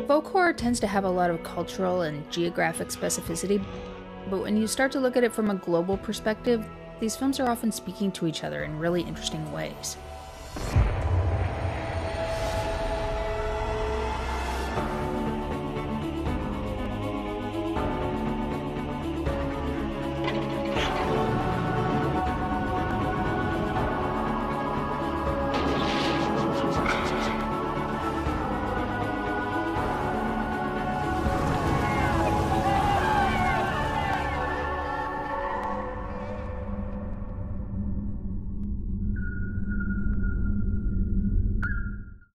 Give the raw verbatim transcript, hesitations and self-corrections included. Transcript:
Folk horror tends to have a lot of cultural and geographic specificity, but when you start to look at it from a global perspective, these films are often speaking to each other in really interesting ways.